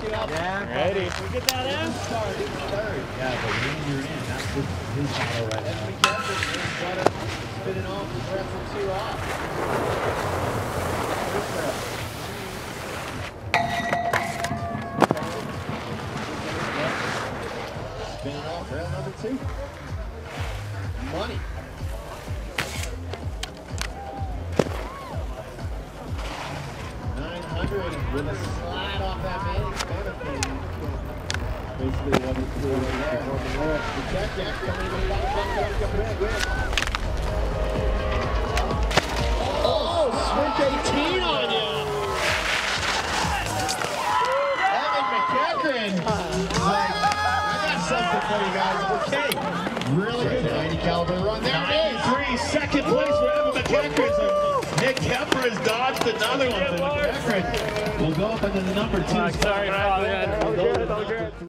Yeah. Ready? We get that in? Yeah, but when you're in, that's his battle right now. McEachran got it spinning off the breath for 2 off. Spinning off rail number 2. Money. 900 with a slide off that Mammoth. Basically what he's doing right there. The check coming in with oh, switch 18 on you. Evan McEachran. Like, I got something for you guys. Okay. Really good 90 caliber run. There it is. 93, second place for Evan McEachran. Nick Kemper has dodged another one. McEachran will go up into the number 2 spot. Sorry, Father.